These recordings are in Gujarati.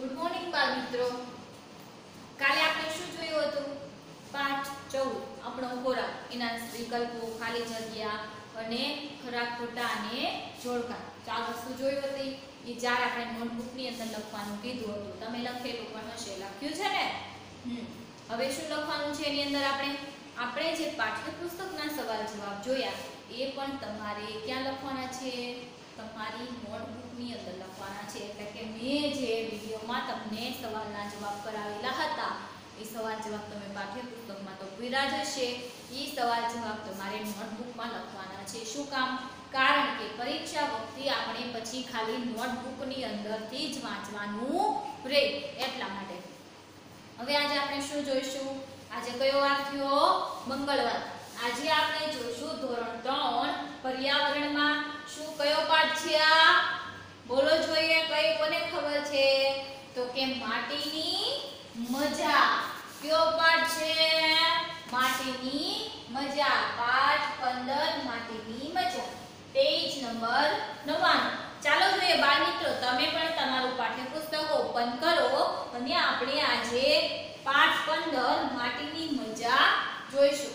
ગુડ મોર્નિંગ બાળ મિત્રો. કાલે આપણે શું જોયું હતું? પાઠ 14 આપણો ખોરાક, એના વિકલ્પો, ખાલી જગ્યા અને ખરા ખોટા અને જોડકા. ચાર વસ્તુ જોઈ હતી. એ ચાર આપણે નોટબુકની અંદર લખવાનું કીધું હતું. તમે લખેલું પણ હશે, લખ્યું છે ને? હવે શું લખવાનું છે એની અંદર? આપણે જે પાઠ્યપુસ્તકના સવાલ જવાબ જોયા એ પણ તમારે ક્યાં લખવાના છે? તમારી નોટબુકની અંદર લખવાના છે. એટલે કે મેં જે વિડિયોમાં તમને સવાલના જવાબ કરાવેલા હતા એ સવાલ જવાબ તમે પાઠ્યપુસ્તકમાં તો પૂરા જ હશે. એ સવાલ જવાબ તમારે નોટબુકમાં લખવાના છે. શું કામ? કારણ કે પરીક્ષા વખતે આપણે પછી ખાલી નોટબુકની અંદરથી જ વાંચવાનું રહે, એટલા માટે. હવે આજે આપણે શું જોઈશું? આજે કયો વાર થયો? મંગળવાર. આજે આપણે જોઈશું ધોરણ 3 પર્યાવરણમાં. શું કયો પાઠ છે આ? બોલો જોઈએ, કઈ કોને ખબર છે? તો કે માટીની મજા. કયો પાઠ છે? માટીની મજા. પાઠ 15 માટીની મજા. Page number 99. ચાલો જોઈએ બાળ મિત્રો, તમે પણ તમારું પાઠ્યપુસ્તક ઓપન કરો અને આપણે આજે પાઠ 15 માટીની મજા જોઈશું.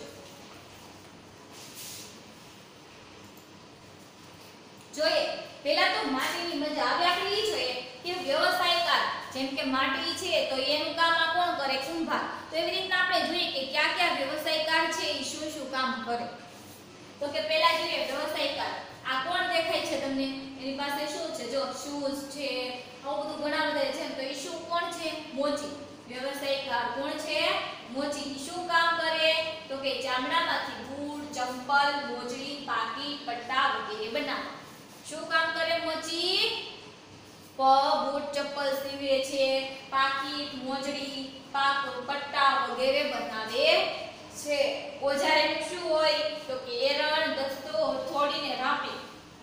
જોઈએ પહેલા તો માટીની મજા. હવે આપણે એ જોઈએ કે વ્યવસાયકાર, જેમ કે માટી છે તો એનું કામ આ કોણ કરે? કુંભાર. તો એવી રીતના આપણે જોઈએ કે કયા કયા વ્યવસાયકાર છે એ શું શું કામ કરે. તો કે પહેલા જોઈએ વ્યવસાયકાર. આ કોણ દેખાય છે તમને? એની પાસે શું છે? જો શૂઝ છે, આવું બધું ઘણા બધા છે. તો એ શું કોણ છે? મોચી. વ્યવસાયકાર કોણ છે? મોચી. શું કામ કરે? તો કે ચામડામાંથી બૂટ, ચંપલ, મોજડી, પાકીટ, પટ્ટા વગેરે બનાવે. શું કામ કરે મોચી? બૂટ, ચપ્પલ સીવે છે, પાકીટ, મોજડી, પટ્ટા વગેરે બનાવે છે. ઓજાર એનું શું હોય? તો કે એરણ, દસ્તો, હથોડી ને રાપી.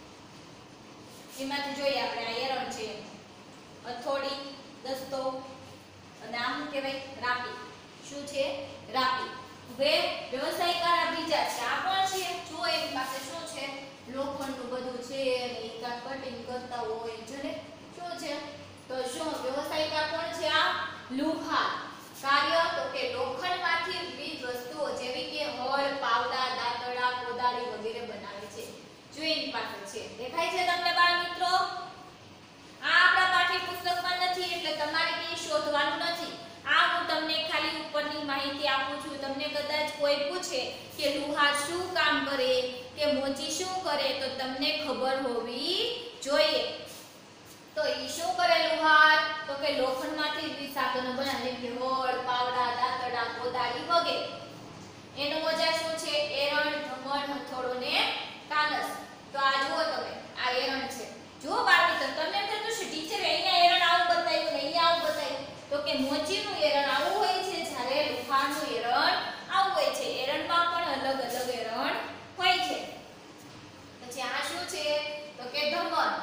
એમાંથી જોઈએ આપણે આ એરણ છે, હથોડી, દસ્તો અને આમ કહેવાય રાપી. શું છે? રાપી. હવે વ્યવસાયકાર આ બીજા છે. આ કોણ છે? જો એની પાસે શું છે? લોખંડનું બધું છે અને એ કાં કટિંગ કરતા હોય છે ને. શું છે? તો શું વ્યવસાયકાર કોણ છે? આ લુહાર. કાર્ય તો કે લોખંડમાંથી વિવિધ વસ્તુઓ જેવી કે હળ, પાવડા, દાંતરડા, કોદાળી વગેરે બનાવે છે. જો એની પાસે છે. દેખાય છે તમને બાળ મિત્રો? આ આપણા પાઠ્યપુસ્તકમાં નથી એટલે તમારે કંઈ શોધવાનું નથી. આ હું તમને ખાલી ઉપરની માહિતી આપું છું. તમને કદાચ કોઈ પૂછે કે લુહાર શું કામ કરે કે મોચી શું કરે તો તમને ખબર હોવી જોઈએ. તો ઈ શું કરે લુહાર? તો કે લોખંડમાંથી વિવિધ સાધનો બનાવે, જેમ કે હળ, પાવડા, દાંતરડા, કોદાળી વગેરે. એનું ઓજાર શું છે? એરણ, ધમણ, હથોડો ને કાનસ. તો આ જુઓ તમે, આ એરણ છે. જો બાળ મિત્રો તમને એમ થતું છે ટીચરે અહીંયા એરણ આવું બતાવ્યું ને અહીંયા આવું બતાવ્યું. તો કે મોચીનું એરણ આવું હોય છે, જ્યારે લુહારનું એરણ આવું હોય છે. એરણમાં પણ અલગ અલગ એરણ હોય છે. પછી આ શું છે? તો કે ધમણ.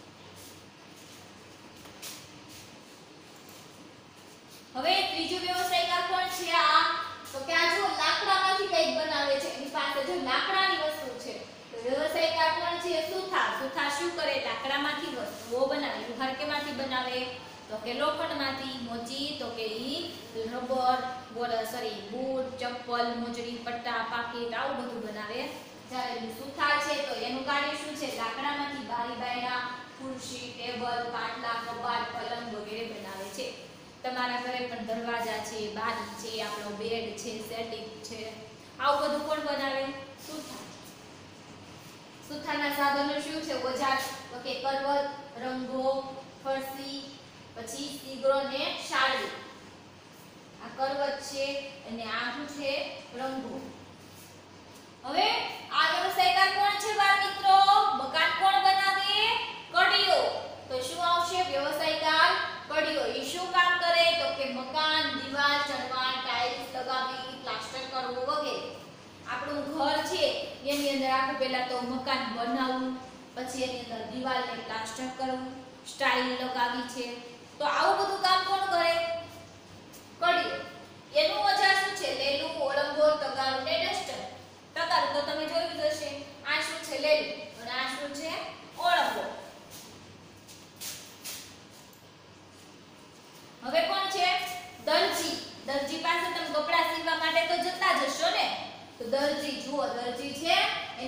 હવે ત્રીજો વ્યવસાયકાર કોણ છે? આ તો કે આ જો લાકડામાંથી કંઈક બનાવે છે. એની પાસે જો લાકડાની વસ્તુ છે. તો વ્યવસાયકાર કોણ છે? સુથાર. સુથાર શું કરે? લાકડામાંથી વસ્તુઓ બનાવે. લુહાર કેમાંથી બનાવે? તો કે લોખંડમાંથી. મોચી તો કે ઈ રબર, બૂટ, ચપ્પલ, મોજડી, પટ્ટા, પાકીટ આવું બધું બનાવે. જ્યારે સુથાર છે તો એનું કાર્ય શું છે? લાકડામાંથી બારી બાયણા, ખુરશી, ટેબલ, પાટલા, કબાટ, પલંગ વગેરે બનાવે છે. તમારા ઘરે પણ દરવાજા છે, બારી છે, આપણો બેડ છે, સેટિંગ છે, આવું બધું કોણ બનાવે? સુથાર. સુથારના સાધનો શું છે? ઓજાર તો કે કરવત, રંગો, ફરસી, પછી સીગડો ને શાળી. આ કરવત છે અને આ શું છે? રંગો. હવે આ વ્યવસાયકાર કોણ છે બાળ મિત્રો? મકાન કોણ બનાવે? કડીઓ. તો શું આવશે? વ્યવસાયકાર કડીઓ. એ શું કામ કરે? તો કે મકાન, દીવાલ ચણવા, ટાઇલ્સ લગાવવી, પ્લાસ્ટર કરવું વગેરે. આપણું ઘર છે એની અંદર આખું પહેલા તો મકાન બનાવવું, પછી એની અંદર દીવાલને પ્લાસ્ટર કરવું, સ્ટાઇલ લગાવી છે. તો આવું બધું કામ કોણ કરે? કડીઓ. એનું ઓજાર શું છે? લેલું, ઓળંગો, તગારું ને ડસ્ટર. તગારું તો તમે જોયું જ હશે. આ શું છે? લેલું. અને આ શું છે? ઓળંગો.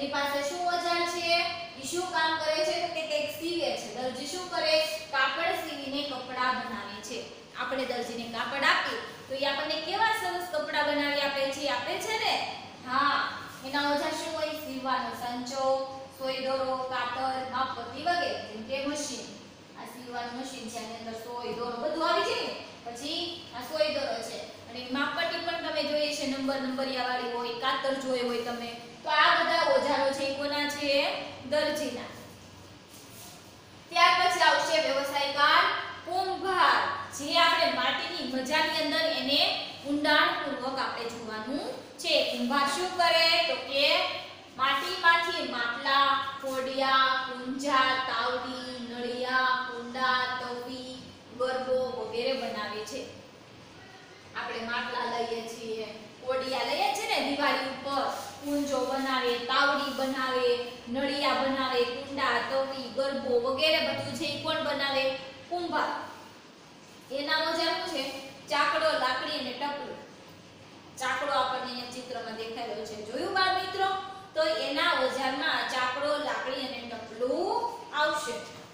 એની પાસે શું ઓજાર છે, એ શું કામ કરે છે તો કે કંઈક સીવે છે. દરજી શું કરે, કાપડ સીવીને કપડા બનાવે છે. આપણે દરજીને કાપડ આપીએ તો એ આપણને કેવા સરસ કપડા બનાવી આપે છે ને. હા, એના ઓજાર શું હોય, સીવવાનો સંચો, સોય દોરો, કાતર, માપપટ્ટી વગેરે. જેમ કે મશીન, આ સીવવાનું મશીન છે, આની અંદર સોય દોરો બધું આવી જાય. પછી આ સોય દોરો છે અને માપપટ્ટી પણ તમે જોઈએ છે, નંબરિયા વાળી હોય, કાતર જોઈએ હોય તમે. તો આ બધા ઓજારો છે એ કોના છે, દરજીના. ત્યાર પછી આવશે વ્યવસાયકાર કુંભાર, જે આપણે માટીની મજાની અંદર એને ઊંડાણપૂર્વક આપણે જોવાનું છે. કુંભાર શું કરે તો કે માટીમાંથી માટલા, કોડિયા, કુંજા, તાવડી, નળિયા, કુંડા, તવી, ગરબો વગેરે બનાવે છે. આપણે માટલા લઈએ છીએ, કોડિયા લઈએ છીએ ને દિવાળી ઉપર, કુંજો બનાવે, તાવડી બનાવે, નળિયા બનાવે, કુંડા, તવી, ગરબો વગેરે બધું છે એ કોણ બનાવે, કુંભાર. એના ઓજાર શું છે, ચાકડો, લાકડી અને ટપલું. ચાકડો આપણને અહીંયા ચિત્રમાં દેખાયેલો છે, જોયું બાળ મિત્રો? તો એના ઓજારમાં ચાકડો, લાકડી અને ટપલું આવશે.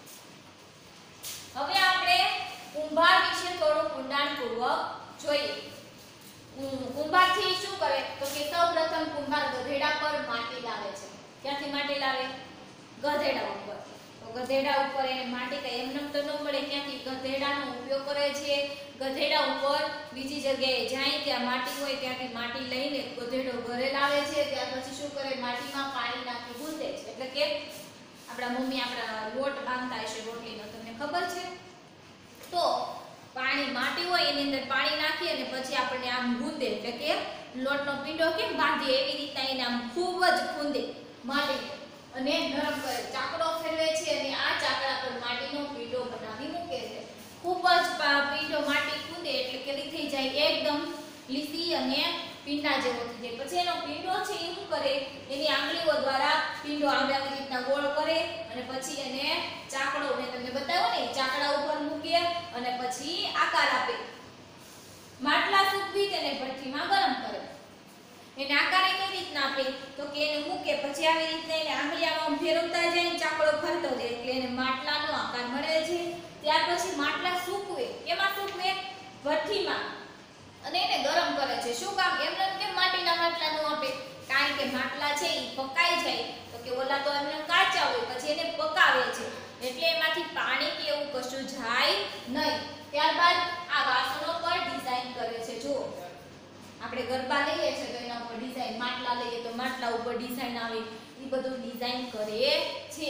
હવે આપણે કુંભાર વિશે થોડું ઊંડાણપૂર્વક જોઈએ. કુંભારથી શું કરે તો કે સૌપ્રથમ કુંભાર ગધેડા પર માટી લાવે છે. ક્યાંથી માટી લાવે, ગધેડા ઉપર. તો ગધેડા ઉપર એને માટી કઈ એમને તો ન મળે, ક્યાંથી ગધેડાનો ઉપયોગ કરે છે. ગધેડા ઉપર બીજી જગ્યાએ જાય ત્યાં માટી હોય ત્યાંથી માટી લઈને ગધેડો ઘરે લાવે છે. ત્યાર પછી શું કરે, માટીમાં પાણી નાખી ગૂંથે છે. એટલે કે આપણા મમ્મી આપણા લોટ બાંધતા હશે રોટલીનો, તમને ખબર છે. તો પાણી માટી હોય એની અંદર પાણી નાખી અને પછી આપણને આમ ગૂંથે, એટલે કે લોટનો પીંડો કેમ બાંધીએ એવી રીતના એને આમ ખૂબ જ ગૂંથે માટીને અને નરમ કરે. ચાકડો ફેરવે છે અને આ ચાકડા પર માટીનો પીંડો બનાવી મૂકે છે. ખૂબ જ પીંડો માટી ગૂંથે એટલે કેવી થઈ જાય, એકદમ લીસી અને પીંડા જેવો થઈ જાય. પછી એનો પીંડો છે એ શું કરે, એની આંગળીઓ દ્વારા પીંડો આવી રીતના ગોળ કરે અને પછી એને ચાકડો, ને તમને બતાવો ને, ચાકડા ઉપર મૂકે અને પછી આકાર આપે. માટલા સૂકવી તેને ભઠ્ઠીમાં ગરમ કરે. એને આકાર કેવી રીતના આપે તો કે એને મૂકે પછી આવી રીતના એને આંગળીયામાં ફેરવતા જાય, ચાકડો ફરતો જાય એટલે એને માટલાનો આકાર મળે છે. ત્યાર પછી માટલા સૂકવે. કેમાં સૂકવે, ભઠ્ઠીમાં. અને એને ગરમ કરે છે. શું કામ, એમને કેમ માટીના માટલા નો આપે, કારણ કે માટલા છે એ પકાઈ જાય તો કે ઓલા તો એમને કાચા હોય, પછી એને પકાવે છે એટલે એમાંથી પાણી કે એવું કશું જાય નહીં. ત્યારબાદ આ વાસણો પર ડિઝાઇન કરે છે. જો આપણે ગરબા લઈએ છે તો એના ઉપર ડિઝાઇન, માટલા લઈએ તો માટલા ઉપર ડિઝાઇન આવે, એ બધું ડિઝાઇન કરે છે.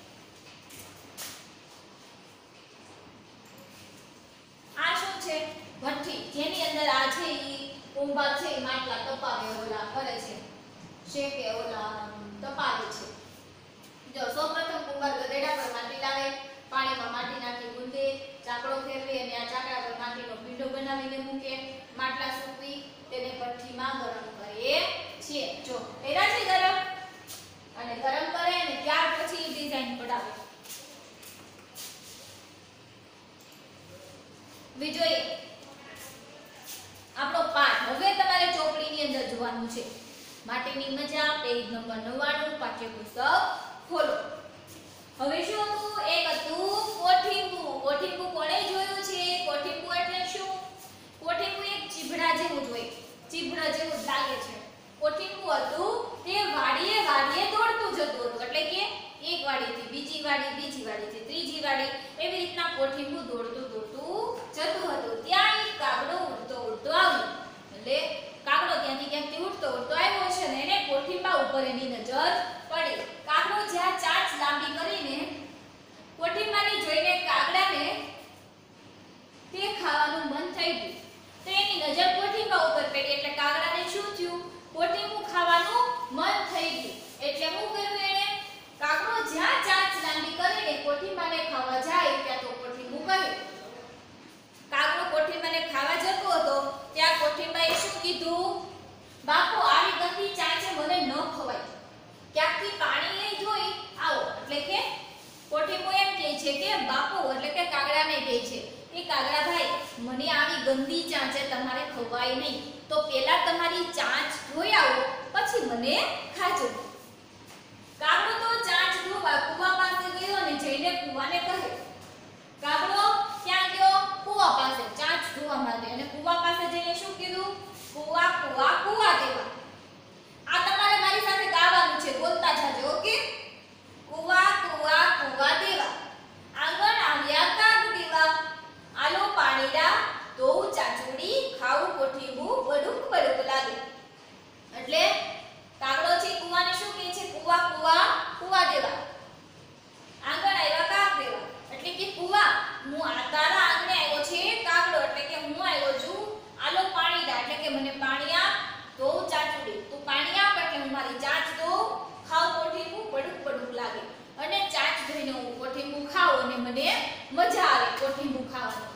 આ શું છે, ભઠ્ઠી, જેની અંદર આ છે ઈ કુંભાર છે ઈ માટલા તપાવે, ઓલા કરે છે, શેકે, ઓલા તપાવે છે. જો સૌપ્રથમ કુંભાર ગધેડા પર માટી લાવે, પાણીમાં માટી નાખી ગૂંથે, ચાકડો ફેરવે અને આ ચાકડા પર માટીનો પીંડો બનાવીને મૂકે, માટલા સૂકવી તેને ભઠ્ઠીમાં ગરમ કરે છે. જો એરા છે ગરમ, અને ગરમ કરે અને ત્યાર પછી ડિઝાઇન પડાવે. બીજો એક આપણો પાઠ. હવે તમારે ચોપડીની અંદર જોવાનું છે. માટીની મજા, પેજ નંબર 99, પાઠ્યપુસ્તક ખોલો. હવે શું હતું, એક હતું કોઠીંબુ. કોઠીંબુ કોણે જોયું છે, કોઠીંબુ એટલે શું, કોઠીંબુ એક ચીભડા જેવું જ હોય, ચીભડા જેવું જ લાગે છે. કોઠીંબુ હતું તે વાડીએ વાડીએ દોડતું જતું હતું, એટલે કે એક વાડીથી બીજી વાડી, બીજી વાડીથી ત્રીજી વાડી, એવી રીતના કોઠીંબુ દોડતું દોડતું જતું હતું. ત્યાં એક કાગડો ઉડતો ઉડતો આવ્યો. એટલે કાગડો ત્યાંથી ક્યાંકથી ઉડતો ઉડતો આવ્યો છે ને એને કોઠીંબા ઉપર એની નજર પડી. કાગડો જ્યાં ચાંચ લાંબી કરીને કોઠીંબાને જોઈને કાગડાને તે ખાવાનું મન થઈ ગયું. તો એની નજર કોઠીંબા ઉપર પડી એટલે કાગડાને શું થયું, કોઠીંબુ ખાવાનું મન થઈ ગયું. એટલે શું કર્યું એણે, કાગડો જ્યાં ચાંચ લાંબી કરીને કોઠીંબાને ખાવા જાય ત્યાં તો કોઠીંબુ કહે. કાગડો કોઠીંબાને ખાવા જતો હતો ત્યાં કોઠીંબાએ શું કીધું, બાપુ આવી ગંદી ચાંચે મને ન ખવાય, ક્યાંકથી પાણી લઈ જોઈ આવો. એટલે કે કોઠીંબુ એમ કહે છે કે બાપુ, એટલે કે કાગડાને કહે છે કે કાગડા ભાઈ, મને આવી ગંદી ચાંચે તમારે ખવાય નહીં, તો પહેલા તમારી ચાંચ ધોઈ આવો પછી મને ખાજો. કાગડો તો ચાંચ ધોવા કુવા પાસે ગયો અને જઈને કુવાને કહે, કાગડો ક્યાં ગયો? કુવા પાસે ચાંચ ધોવા માટે. અને કુવા પાસે જઈને શું કીધું? કુવા કુવા કુવા દેવા. આ તમારે મારી સાથે ગાવાનું છે, બોલતા જાજો. ઓકે? કુવા કુવા કુવા દેવા, આંગણ આવ્યા કાગ દેવા, આલો પાણીડા ધોઉં ચાચુડી, ખાવું કોઠીબું, બડુક બડુક લાગે. એટલે કાગડો છે કુવાને શું કહે છે? કુવા કુવા કુવા દેવા, આંગણ આવ્યા કાગ દેવા. એટલે કે કુવા, હું આ તારા આંગણે આવ્યો છે કાગડો, એટલે કે હું આવ્યો છું. આલો પાણીડા એટલે કે મને પાણી આપ, ધોઉં ચાચુડી તું પાણી આપ એટલે હું મારી ચાંચ ધોઉં, ખાવ કોઠીબું, બડુક બડુક લાગે. અને ચાંચ ધોઈને હું કોઠીબું ખાઉં અને મને મજા આવે કોઠીબું ખાવાની.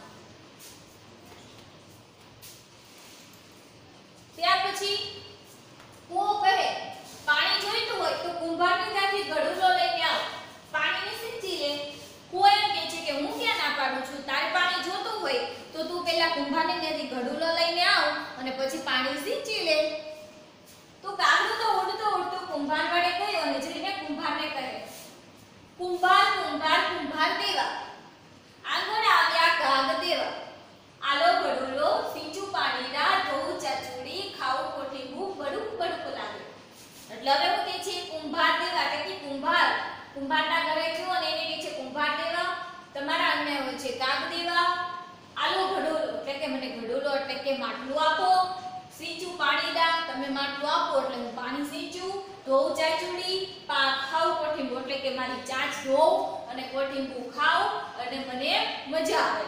ત્યાર પછી કુવો કહે, પાણી જોઈતું હોય તો કુંભારની ત્યાંથી ઘડુલો લઈને આવ, પાણીને સિંચી લે. કુવો એમ કહે છે કે હું ક્યાં ના પાડું છું, તારે પાણી જોતું હોય તો તું પહેલા કુંભારની ત્યાંથી ઘડુલો લઈને આવ અને પછી પાણી સિંચી લે. તો કાગડો તો ઉડતો ઉડતો કુંભાર વડે ગયો અને જઈને કુંભારને કહે, કુંભાર કુંભાર કુંભાર દેવા, આંગણ આવ્યા કાગ દેવા, આલો ઘડુલો સીંચું પાણીડા ધોઉં ચાચુડી, ખાવું કોઠીબું, બડુક બડુક લાગે. એટલે હવે હું કહે છે કુંભાર દેવા એટલે કે કુંભાર, કુંભારના ઘરે ગયો અને એને કહે છે કુંભાર દેવા, તમારા આંગણે હોય છે કાગ દેવા, આલો ઘડુલો એટલે કે મને ઘડુલો એટલે કે માટલું આપો, સીંચું પાણીડા તમે માટલું આપો એટલે હું પાણી સીંચું, ધોઉં ચાચુડી, ખાવ કોઠીબું એટલે કે મારી ચાંચ ધોઉં અને કોઠીબું ખાઉં અને મને મજા આવે.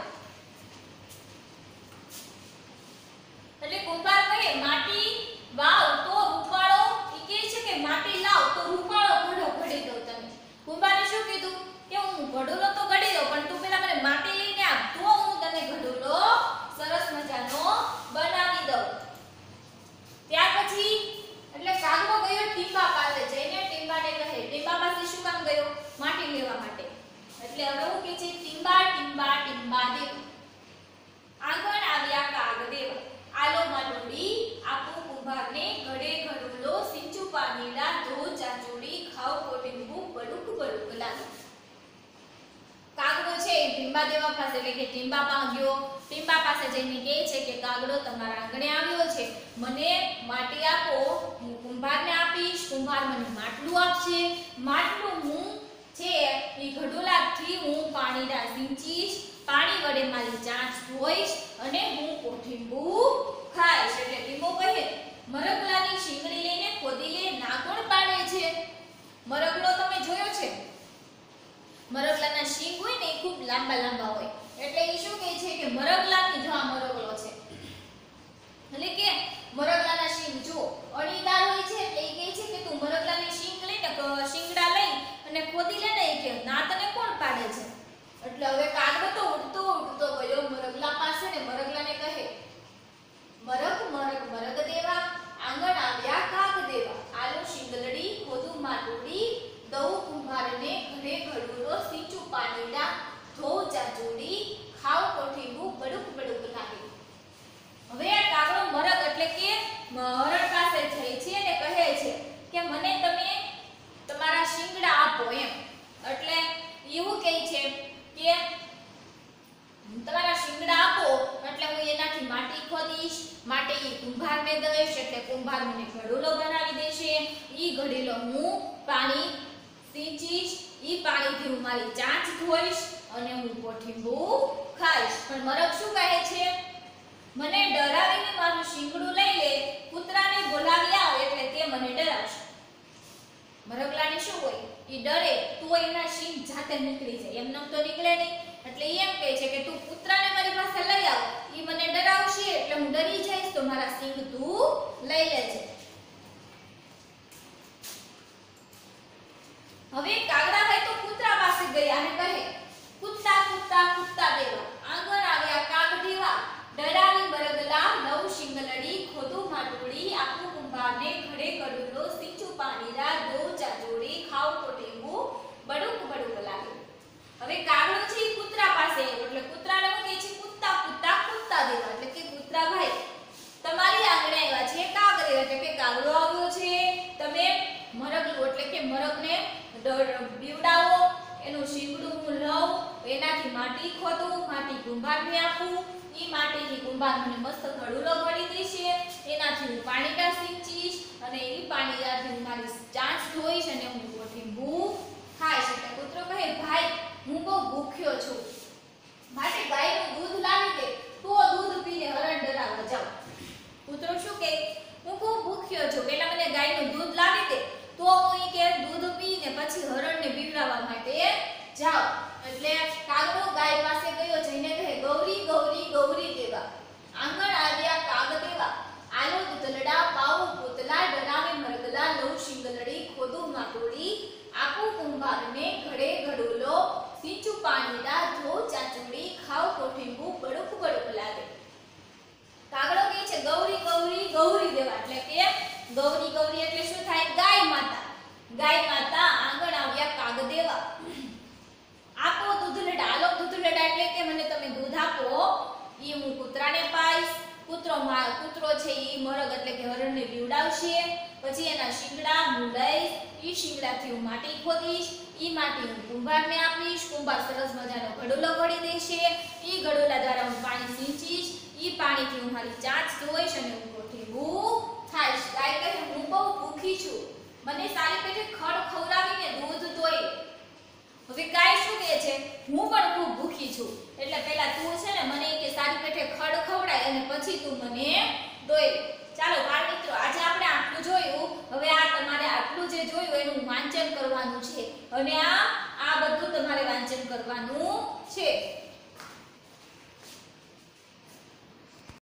એટલે કુંભાર કહે, માટી વાવ તો રૂપાળો, ઈ કહે છે કે માટી લાવ તો રૂપાળો ઘડો ઘડી દઉં તમે. કુંભારે શું કીધું કે હું ઘડુલો તો ઘડી દઉં પણ તું પેલા મને માટી લઈને આપ તો હું તને ઘડુલો સરસ મજાનો બનાવી દઉં. ત્યાર પછી એટલે કાગડો ગયો ટીંબા પાસે, જઈને ટીંબાને કહે, ટીંબા પાસે શું કામ ગયો? માટી લેવા માટે. એટલે હવે હું કહે છે ટીંબા ટીંબા ટીંબા દેવા, આંગણ આવ્યા કાગ દેવા, આલો માટુડી આપું કુંભારને, ઘડે ઘડુલો સીંચું પાણીડા ધોઉં ચાચુડી, ખાવ કોઠીબું, બડુક બડુક લાગે. કાગડો છે ટીંબા દેવા પાસે એટલે કે ટીંબા પાસે ગયો. ટીંબા પાસે જઈને કહે છે કે કાગડો તમારા આંગણે આવ્યો છે, મને માટી આપો, હું કુંભારને આપીશ, કુંભાર મને માટલું આપશે, માટલું હું છે એ ઘડુલાથી હું પાણીડા સિંચીશ, પાણી વડે મારી ચાંચ ધોઈશ અને હું કોઠીબું ખાઈશ. એટલે ટીંબો કહે, મરગલાની શીંગડી લઈને ખોદી લે, ના કોણ પાડે છે? મરગલો તમે જોયો છે? મરગલાના શીંગ હોય ને એ ખૂબ લાંબા લાંબા હોય, એટલે એ શું કહે છે કે મરગલાની જો આ મરગલો છે એટલે કે મરગલાના શીંગ જો અણીદાર હોય છે, એટલે એ કહે છે કે તું મરગલાની શીંગ લઈને શીંગડા લઈ અને ખોદી લે ને, એ કે ના તને કોણ પાડે છે? એટલે હવે કાગડો તો ઉડતો ઉડતો ગયો મરગલા પાસે ને મરગલાને કહે, મરગ મરગ મરગ દેવા, આંગણ આવ્યા કાગ દેવા, આલો શીંગલડી ખોદું માટુડી, દઉં કુંભારને, ઘડે ઘડુલો સીંચું પાણીડા ધોઉં ચાચુડી, ખાવ કોઠીબું, બડુક બડુક લાગે. હવે આ કાગડો મરગ એટલે કે હરણ પાસે જાય છે અને કહે છે કે મને તમે તમારા શીંગડા આપો એમ. એટલે એવું કહે છે કે તમારા શીંગડા આપો એટલે હું એનાથી માટી ખોદીશ, માટી કુંભારને દઈશ એટલે કુંભાર મને ઘડુલો બનાવી દેશે, ઈ ઘડેલો હું પાણી સિંચીશ, ઈ પાણીથી હું મારી ચાંચ ધોઈશ અને હું કોઠીબું ખાઈશ. પણ મરગ શું કહે છે? મને ડરાવીને મારું શીંગડું લઈ લે, કૂતરાને બોલાવી આવ એટલે તે મને ડરાવશે. મરગલાને શું હોય? ઈ ડરે તો એના શીંગ જાતે નીકળી જાય, એમ નમ તો નીકળે નહીં. એટલે એમ કહે છે કે તું કૂતરાને મારી પાસે લઈ આવ, ઈ મને ડરાવશે એટલે હું ડરી જઈશ તો મારા શીંગ તું લઈ લેજે. હવે કાગડાભાઈ તો કૂતરા પાસે ગયા અને કહે, કૂતરા કૂતરા કૂતરા દેવા, આંગણ આવ્યા કાગ દેવા, ડરાવી બરગલા લઉં શીંગલડી, ખોદું માટુડી, આપું કુંભારને, ઘડે ઘડુલો સીંચું પાણીડા ધોઉં ચાચુડી, ખાવ કોઠીબું, બડુક બડુક લાગે. હવે કાગડો છે પીવડાવો, એનું શીંગડું હું લઉં, એનાથી માટી ખોદું, માટી કુંભારને આપું, ઈ માટીની કુંભાર મને મસ્ત ઘડુલો ઘડી દેશે, એનાથી હું પાણીકા સિંચીશ અને ઈ પાણીથી હું મારી ચાંચ ધોઈશ અને હું કોઠીંબું ખાઈશ. એટલે કૂતરો કહે ભાઈ હું બહુ ભૂખ્યો છું, માટે ગાયનું દૂધ લાવી દે તો દૂધ પીને હરણ ડરાવવા જાઉં. કૂતરો શું કહે હું ખૂબ ભૂખ્યો છું, પહેલા મને ગાયનું દૂધ લાવી દે તો હું ઈ કે દૂધ પીને પછી હરણને પીવડાવવા માટે જાઉં. એટલે કાગડો ગાય પાસે ગયો, જઈને કહે ગૌરી ગૌરી ગૌરી દેવા, આંગણ આવ્યા કાગ દેવા, આલો દૂધલડા પાઉં પૂતલા, ડરાવે મરગલા લઉં શિંગલડી, ખોદું માટોડી આપું કુંભારને, ઘડે ઘડુલો સીંચું પાણીડા, ધોઉં ચાચુડી, ખાવ કોઠીંબું બડુક બડુક લાગે. કાગડો કહે છે ગૌરી ગૌરી ગૌરી દેવા, એટલે કે ગૌરી ગૌરી એટલે શું થાય? ગાય માતા. ગાય માતા આંગણ આવ્યા કાગ દેવા, આપો દૂધલડા, આલો દૂધલડા એટલે કે મને તમે દૂધ આપો, ઈ હું કૂતરાને પાઈશ. કૂતરો છે ઈ મરગ એટલે કે હરણને પીવડાવશે, પછી એના શીંગડા હું લઈશ, ઈ શીંગડાથી હું માટી ખોદીશ, ઈ માટી હું કુંભારને આપીશ, કુંભાર સરસ મજાનો ઘડુલો ઘડી દેશે, ઈ ઘડુલા દ્વારા હું પાણી સિંચીશ, ઈ પાણીથી હું મારી ચાંચ ધોઈશ અને હું કોઠીંબું ખાઈશ. ગાય કહે હું બહુ ભૂખી છું, મને સારી પેટે ખડ ખવડાવીને દૂધ દોઈ. હવે ગાય શું કહે છે હું પણ ખૂબ ભૂખી છું, એટલે પહેલા તું છે ને મને કે સારી પેટે ખડ ખવડાય અને પછી તું મને દોઈ.